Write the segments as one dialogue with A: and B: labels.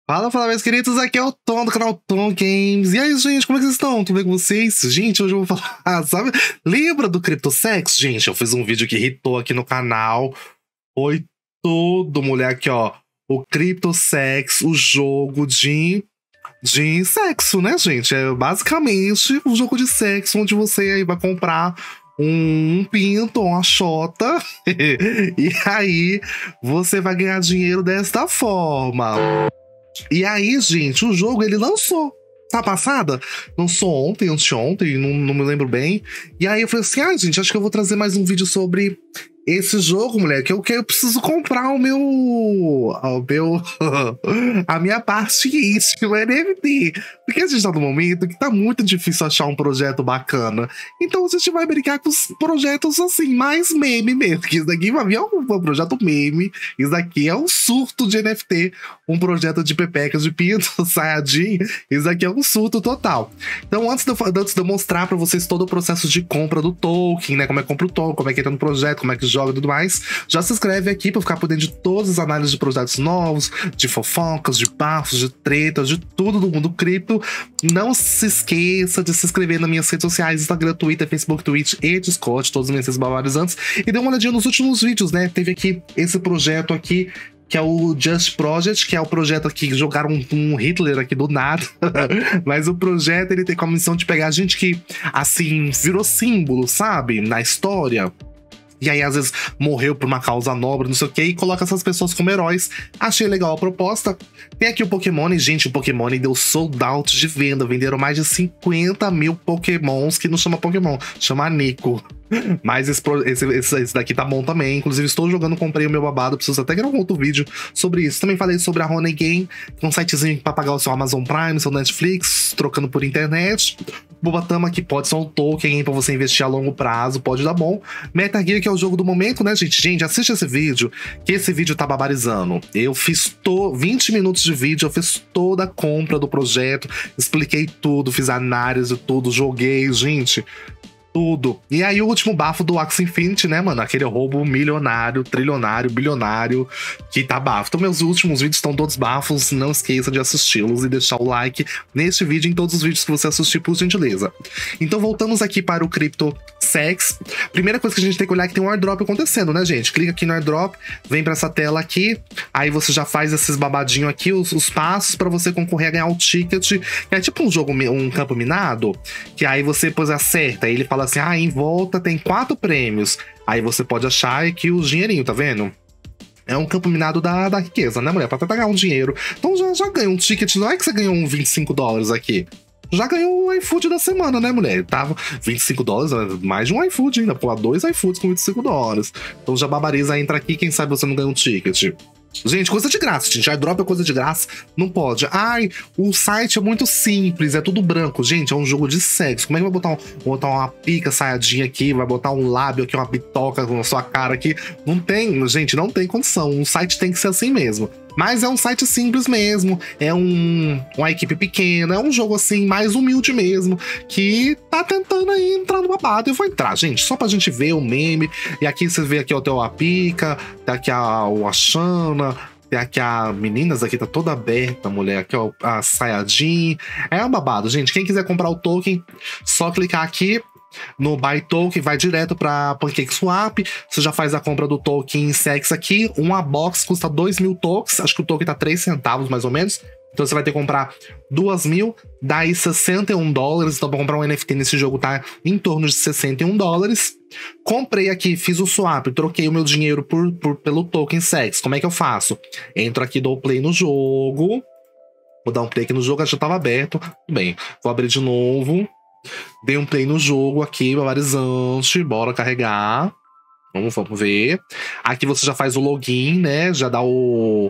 A: Fala, fala, meus queridos, aqui é o Tom do canal Tom Games. E aí, gente, como é que vocês estão? Tudo bem com vocês? Gente, hoje eu vou falar, sabe? Lembra do CryptoSex? Gente, eu fiz um vídeo que irritou aqui no canal. Foi tudo, mulher, aqui, ó. O CryptoSex, o jogo de sexo, né, gente? É basicamente um jogo de sexo onde você aí vai comprar um pinto, uma xota, e aí você vai ganhar dinheiro desta forma. E aí, gente, o jogo ele lançou. Tá passada? Lançou ontem, anteontem, não me lembro bem. E aí eu falei assim, gente, acho que eu vou trazer mais um vídeo sobre esse jogo, moleque. Eu preciso comprar a minha parte íntima, NFT. Porque a gente tá num momento que tá muito difícil achar um projeto bacana. Então a gente vai brincar com os projetos assim, mais meme mesmo. Que isso daqui vai vir um projeto meme. Isso daqui é um surto de NFT. Um projeto de pepecas de pinto, Saiyajin. Isso daqui é um surto total. Então antes de eu mostrar pra vocês todo o processo de compra do token, né? Como é que compra o token, como é que entra no projeto, como é que joga e tudo mais, já se inscreve aqui pra ficar por dentro de todas as análises de projetos novos, de fofocas, de bafos, de tretas, de tudo do mundo cripto. Não se esqueça de se inscrever nas minhas redes sociais, Instagram, Twitter, Facebook, Twitch e Discord, todos os meus redes barbarizantes. E dê uma olhadinha nos últimos vídeos, né? Teve aqui esse projeto aqui, que é o Just Project, que é o projeto aqui que jogaram um Hitler aqui do nada. Mas o projeto, ele tem como missão de pegar gente que, assim, virou símbolo, sabe? Na história. E aí, às vezes, morreu por uma causa nobre, não sei o que, e coloca essas pessoas como heróis. Achei legal a proposta. Tem aqui o Pokémon, e, gente, o Pokémon deu sold out de venda. Venderam mais de 50 mil Pokémons, que não chama Pokémon, chama Nico. Mas esse daqui tá bom também. Inclusive, estou jogando, comprei o meu babado. Preciso até gravar um outro vídeo sobre isso. Também falei sobre a Honey Game, que é um sitezinho pra pagar o seu Amazon Prime, seu Netflix, trocando por internet. Bobatama, que pode ser um token pra você investir a longo prazo, pode dar bom. Metal Gear, que é o jogo do momento, né, gente? Gente, assiste esse vídeo, que esse vídeo tá barbarizando. Eu fiz 20 minutos de vídeo, eu fiz toda a compra do projeto, expliquei tudo, fiz análise, tudo, joguei, gente. Tudo. E aí o último bafo do Axie Infinity, né, mano? Aquele roubo milionário, trilionário, bilionário, que tá bafo. Então meus últimos vídeos estão todos bafos, não esqueça de assisti-los e deixar o like neste vídeo e em todos os vídeos que você assistir, por gentileza. Então voltamos aqui para o CryptoSex. Primeira coisa que a gente tem que olhar é que tem um airdrop acontecendo, né, gente? Clica aqui no airdrop, vem pra essa tela aqui, aí você já faz esses babadinhos aqui, os passos pra você concorrer a ganhar o ticket, que é tipo um jogo, um campo minado, que aí você depois acerta, aí ele fala assim, em volta tem 4 prêmios. Aí você pode achar aqui os dinheirinhos, tá vendo? É um campo minado da riqueza, né, mulher? Pra tentar ganhar um dinheiro. Então já ganha um ticket, não é que você ganhou um $25 aqui. Já ganhou o iFood da semana, né, mulher? Tava $25, mais de um iFood ainda. Pô, 2 iFoods com $25. Então já babariza, entra aqui, quem sabe você não ganha um ticket. Gente, coisa de graça, gente. Airdrop é coisa de graça, não pode. O site é muito simples, é tudo branco. Gente, é um jogo de sexo. Como é que vai botar uma pica saiadinha aqui, vai botar um lábio aqui, uma bitoca na sua cara aqui? Não tem, gente, não tem condição. Um site tem que ser assim mesmo. Mas é um site simples mesmo, é uma equipe pequena, é um jogo assim, mais humilde mesmo, que tá tentando aí entrar no babado. Eu vou entrar, gente, só pra gente ver o meme. E aqui você vê aqui a pica, tem aqui a Shana, tem aqui a meninas, aqui tá toda aberta, mulher, aqui ó, a Saiyajin. É um babado, gente. Quem quiser comprar o token, só clicar aqui no Buy Token, vai direto para PancakeSwap. Você já faz a compra do token SEX aqui. Uma box custa 2.000 tokens. Acho que o token tá 3 centavos mais ou menos. Então você vai ter que comprar 2.000, dá aí $61. Então para comprar um NFT nesse jogo tá em torno de $61. Comprei aqui, fiz o swap, troquei o meu dinheiro pelo token SEX. Como é que eu faço? Entro aqui, dou play no jogo. Vou dar um play aqui no jogo, já tava aberto. Bem, vou abrir de novo. Dei um play no jogo aqui, barbarizante. Bora carregar. Vamos ver. Aqui você já faz o login, né? Já dá o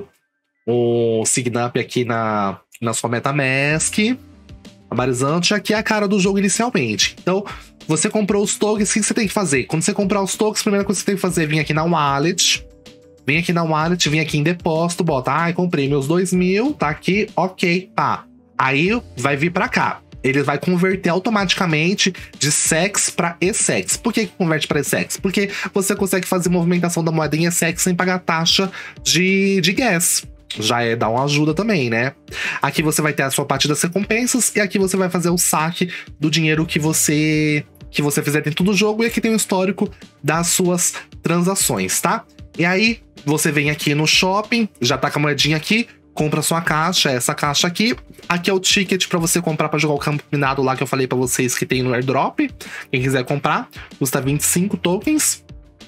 A: sign up aqui na sua MetaMask. Barbarizante. Aqui é a cara do jogo inicialmente. Então, você comprou os tokens, o que você tem que fazer? Quando você comprar os tokens, a primeira coisa que você tem que fazer é vir aqui na wallet. Vem aqui na wallet, vem aqui em depósito, bota, comprei meus 2.000, tá aqui, ok, pá. Aí vai vir pra cá. Ele vai converter automaticamente de SEX para ESEX. Por que converte para ESEX? Porque você consegue fazer movimentação da moeda em ESEX sem pagar taxa de gas. já dá uma ajuda também, né? Aqui você vai ter a sua parte das recompensas e aqui você vai fazer o saque do dinheiro que você fizer dentro do jogo, e aqui tem o histórico das suas transações, tá? E aí você vem aqui no shopping, já tá com a moedinha aqui, compra sua caixa, essa caixa aqui. Aqui é o ticket pra você comprar pra jogar o campo minado lá que eu falei pra vocês que tem no airdrop. Quem quiser comprar, custa 25 tokens.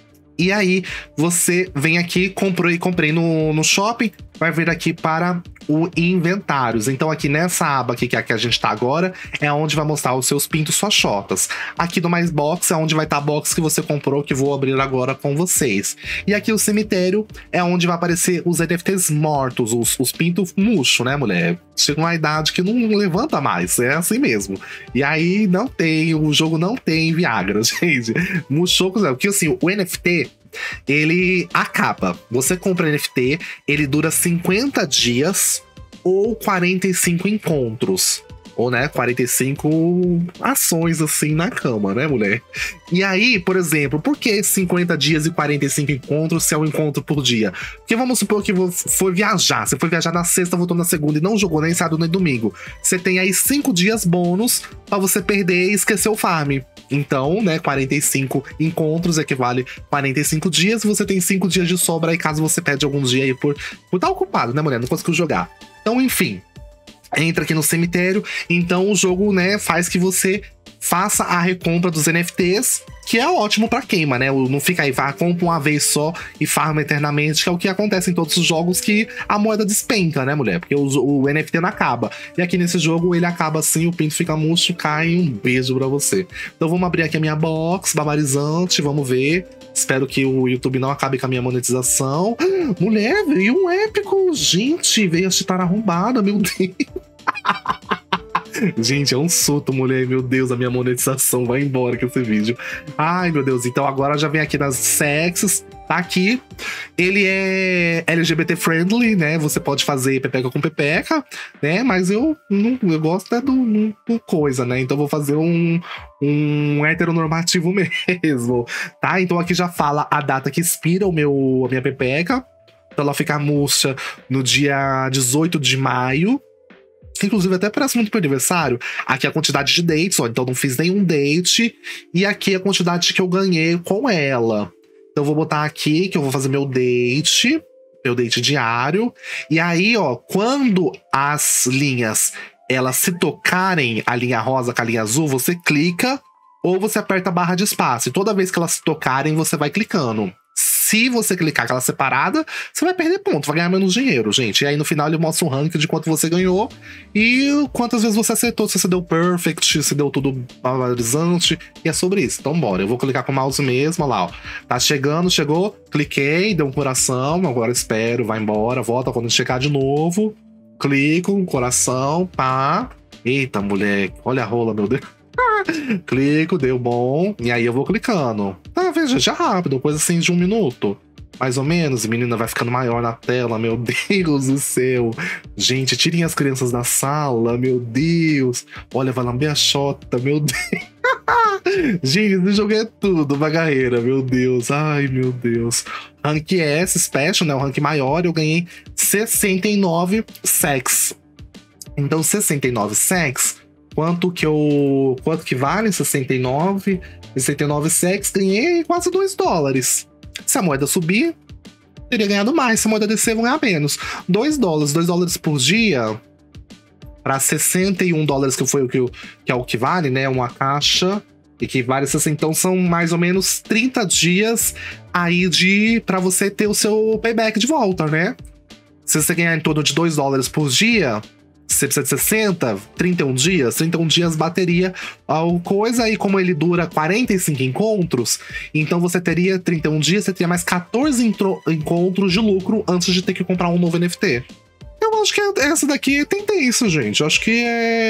A: E aí você vem aqui, comprei no shopping, vai vir aqui para o inventários. Então aqui nessa aba aqui, que é a que a gente tá agora, é onde vai mostrar os seus pintos, suas shotas. Aqui do Mais Box é onde vai estar a box que você comprou, que vou abrir agora com vocês. E aqui o cemitério é onde vai aparecer os NFTs mortos, os pintos murcho, né, mulher? Chega uma idade que não levanta mais, é assim mesmo. E aí o jogo não tem Viagra, gente. Murchou, porque assim, o NFT, ele acaba. Você compra NFT, ele dura 50 dias ou 45 encontros. Ou, né, 45 ações, assim, na cama, né, mulher? E aí, por exemplo, por que 50 dias e 45 encontros se é um encontro por dia? Porque vamos supor que você foi viajar na sexta, voltou na segunda e não jogou nem sábado nem domingo. Você tem aí 5 dias bônus pra você perder e esquecer o farm. Então, né, 45 encontros equivale 45 dias. Você tem 5 dias de sobra aí caso você perde alguns dias aí por estar ocupado, né, mulher? Não conseguiu jogar. Então, enfim, entra aqui no cemitério. Então o jogo, né, faz que você faça a recompra dos NFTs, que é ótimo pra queima, né? Não fica aí, compra uma vez só e farma eternamente, que é o que acontece em todos os jogos que a moeda despenca, né, mulher? Porque o NFT não acaba. E aqui nesse jogo ele acaba assim, o pinto fica murcho, cai, um beijo pra você. Então vamos abrir aqui a minha box barbarizante, vamos ver. Espero que o YouTube não acabe com a minha monetização. Mulher, veio um épico. Gente, veio a chitar arrombada, meu Deus. Gente, é um surto, mulher. Meu Deus, a minha monetização vai embora com esse vídeo. Ai, meu Deus. Então agora já vem aqui nas sexes. Tá aqui. Ele é LGBT friendly, né? Você pode fazer pepeca com pepeca, né? Mas eu gosto do coisa, né? Então vou fazer um heteronormativo mesmo, tá? Então aqui já fala a data que expira a minha pepeca. Então ela fica murcha no dia 18 de maio. Inclusive, até parece muito pro aniversário. Aqui é a quantidade de dates, ó. Então não fiz nenhum date. E aqui é a quantidade que eu ganhei com ela. Então eu vou botar aqui que eu vou fazer meu date diário. E aí, ó, quando as linhas elas se tocarem, a linha rosa com a linha azul, você clica ou você aperta a barra de espaço. E toda vez que elas se tocarem, você vai clicando. Se você clicar aquela separada, você vai perder ponto, vai ganhar menos dinheiro, gente. E aí no final ele mostra um ranking de quanto você ganhou e quantas vezes você acertou, se você deu perfect, se deu tudo valorizante. E é sobre isso. Então bora, eu vou clicar com o mouse mesmo, olha lá, ó. Tá chegando, chegou, cliquei, deu um coração, agora espero, vai embora, volta quando chegar de novo. Clico, um coração, pá. Eita, moleque, olha a rola, meu Deus. Clico, deu bom. E aí eu vou clicando. Tá, veja, já rápido, coisa assim de 1 minuto. Mais ou menos. E menina vai ficando maior na tela, meu Deus do céu. Gente, tirem as crianças da sala, meu Deus. Olha, vai lamber a xota, meu Deus. Gente, esse jogo é tudo, bagarreira, meu Deus. Ai, meu Deus. Rank S, Special, né? O rank maior, eu ganhei 69 sex. Então, 69 sex. Quanto que vale 69 sex, ganhei quase $2. Se a moeda subir, teria ganhado mais. Se a moeda descer, vou ganhar menos. $2 por dia para $61, que é o que vale, né? Uma caixa equivale a 60. Então são mais ou menos 30 dias aí para você ter o seu payback de volta, né? Se você ganhar em torno de $2 por dia, você precisa de 60, 31 dias. 31 dias bateria a coisa. E como ele dura 45 encontros, então você teria 31 dias, você teria mais 14 encontros de lucro antes de ter que comprar um novo NFT. Eu acho que essa daqui tem isso, gente. Eu acho que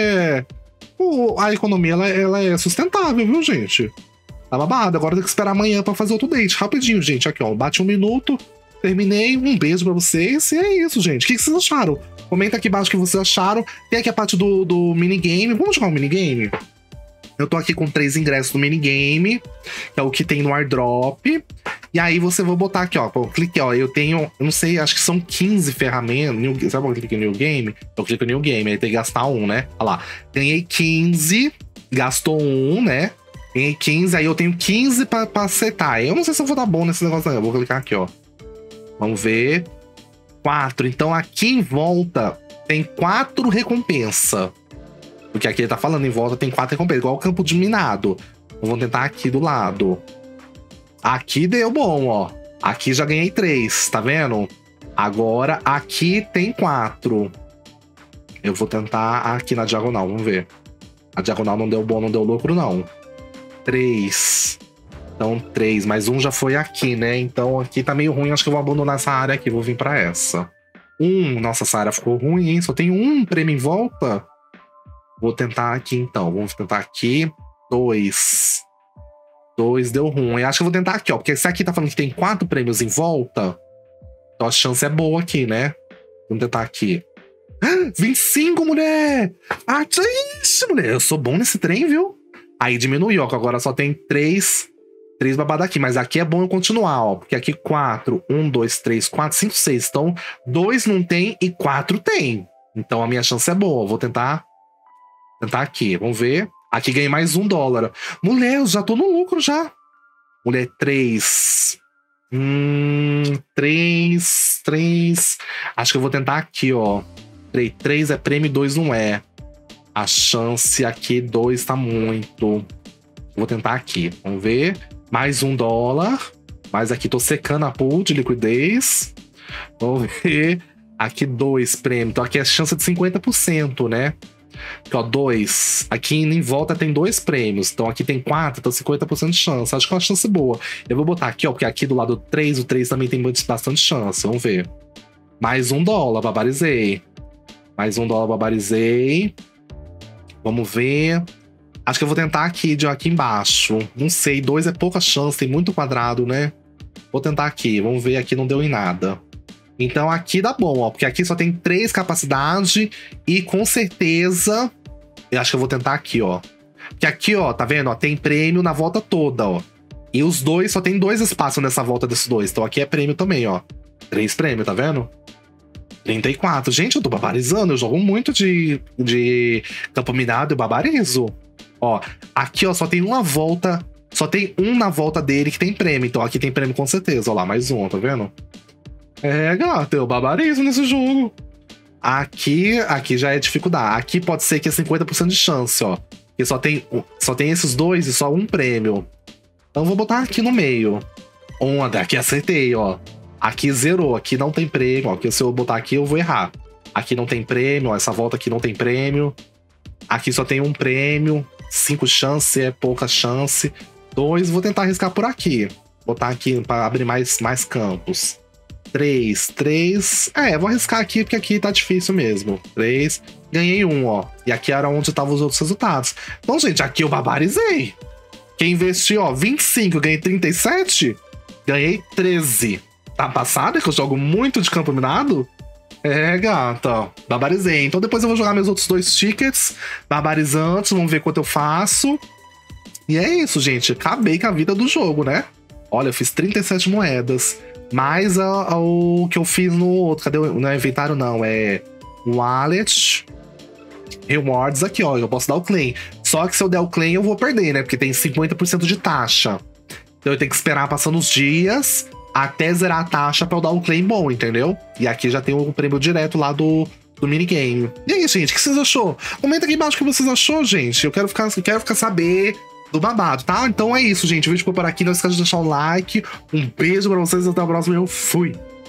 A: a economia ela é sustentável, viu, gente? Tá babado. Agora tem que esperar amanhã pra fazer outro date. Rapidinho, gente. Aqui, ó. Bate 1 minuto. Terminei. Um beijo pra vocês. E é isso, gente. O que vocês acharam? Comenta aqui embaixo o que vocês acharam. Tem aqui a parte do minigame. Vamos jogar um minigame? Eu tô aqui com 3 ingressos do minigame, que é o que tem no airdrop. E aí você vai botar aqui, ó. Eu cliquei, ó. Eu tenho, eu não sei, acho que são 15 ferramentas. Sabe quando eu clico em New Game? Eu clico em New Game, aí tem que gastar 1, né? Olha lá. Ganhei 15, gastou 1, né? Ganhei 15, aí eu tenho 15 pra acertar. Eu não sei se eu vou dar bom nesse negócio, não. Eu vou clicar aqui, ó. Vamos ver. 4. Então aqui em volta tem 4 recompensas. Porque aqui ele tá falando, em volta tem 4 recompensas, igual o campo de minado. Vamos tentar aqui do lado. Aqui deu bom, ó. Aqui já ganhei 3, tá vendo? Agora aqui tem 4. Eu vou tentar aqui na diagonal, vamos ver. A diagonal não deu bom, não deu lucro, não. 3. Então 3, mas 1 já foi aqui, né? Então aqui tá meio ruim, acho que eu vou abandonar essa área aqui, vou vir pra essa. 1, nossa, essa área ficou ruim, hein? Só tem 1 prêmio em volta. Vou tentar aqui, então. Vamos tentar aqui. 2. 2 deu ruim. Acho que eu vou tentar aqui, ó. Porque se aqui tá falando que tem 4 prêmios em volta, então a chance é boa aqui, né? Vamos tentar aqui. 25, mulher! Ah, isso, mulher. Eu sou bom nesse trem, viu? Aí diminuiu, ó. Que agora só tem 3 babadas aqui. Mas aqui é bom eu continuar, ó. Porque aqui 4. 1, 2, 3, 4, 5, 6. Então 2 não tem e 4 tem. Então a minha chance é boa. Vou tentar aqui, vamos ver. Aqui ganhei mais $1. Mulher, eu já tô no lucro já. Mulher, 3. 3. Acho que eu vou tentar aqui, ó. 3 é prêmio, 2 não é. A chance aqui, 2 tá muito. Vou tentar aqui, vamos ver. Mais $1. Mas aqui tô secando a pool de liquidez. Vamos ver. Aqui 2 prêmio. Então aqui é chance de 50%, né? Aqui, ó, 2. Aqui em volta tem 2 prêmios. Então aqui tem 4, então 50% de chance. Acho que é uma chance boa. Eu vou botar aqui, ó, porque aqui do lado 3, o 3 também tem bastante chance. Vamos ver. Mais $1, barbarizei. Mais $1, barbarizei. Vamos ver. Acho que eu vou tentar aqui, de aqui embaixo. Não sei, 2 é pouca chance, tem muito quadrado, né? Vou tentar aqui, vamos ver. Aqui não deu em nada. Então aqui dá bom, ó, porque aqui só tem 3 capacidades e com certeza eu acho que eu vou tentar aqui, ó. Porque aqui, ó, tá vendo? Ó, tem prêmio na volta toda, ó. E os dois, só tem 2 espaços nessa volta desses 2. Então aqui é prêmio também, ó. 3 prêmios, tá vendo? 34. Gente, eu tô barbarizando. Eu jogo muito de campo minado, eu barbarizo. Ó, aqui, ó, só tem uma volta. Só tem um na volta dele que tem prêmio. Então aqui tem prêmio com certeza. Ó lá, mais um, tá vendo? É, gato, eu barbarizo nesse jogo. Aqui já é dificuldade. Aqui pode ser que é 50% de chance, ó. Porque só tem esses 2 e só um prêmio. Então eu vou botar aqui no meio. Aqui acertei, ó. Aqui zerou, aqui não tem prêmio, ó. Porque se eu botar aqui eu vou errar. Aqui não tem prêmio, ó. Essa volta aqui não tem prêmio. Aqui só tem um prêmio. 5 chances é pouca chance. 2, vou tentar arriscar por aqui. Botar aqui para abrir mais campos. 3. Vou arriscar aqui, porque aqui tá difícil mesmo. 3. Ganhei 1, ó. E aqui era onde estavam os outros resultados. Então, gente, aqui eu barbarizei. Quem investiu, ó, 25, ganhei 37. Ganhei 13. Tá passado? É que eu jogo muito de campo minado? É, gata, ó. Barbarizei. Então depois eu vou jogar meus outros 2 tickets barbarizantes. Vamos ver quanto eu faço. E é isso, gente. Acabei com a vida do jogo, né? Olha, eu fiz 37 moedas. Mais o que eu fiz no outro. Cadê? Não é inventário, não. É wallet. Rewards aqui, ó. Eu posso dar o claim. Só que se eu der o claim, eu vou perder, né? Porque tem 50% de taxa. Então eu tenho que esperar passando os dias até zerar a taxa pra eu dar um claim bom, entendeu? E aqui já tem o prêmio direto lá do minigame. E aí, gente, o que vocês achou? Comenta aqui embaixo o que vocês achou, gente. Eu quero ficar saber do babado, tá? Então é isso, gente. O vídeo ficou por aqui. Não esqueça de deixar um like. Um beijo pra vocês. Até a próxima. Eu fui.